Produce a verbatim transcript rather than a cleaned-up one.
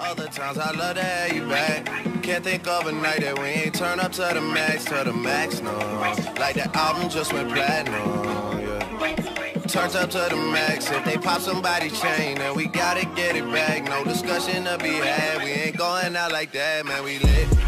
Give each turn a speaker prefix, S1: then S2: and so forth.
S1: Other times I love to have you back. Can't think of a night that we ain't turn up to the max, to the max, no. Like the album just went platinum, yeah. Turns up to the max. If they pop somebody's chain, then we gotta get it back. No discussion to be had. We ain't going out like that, man. We lit.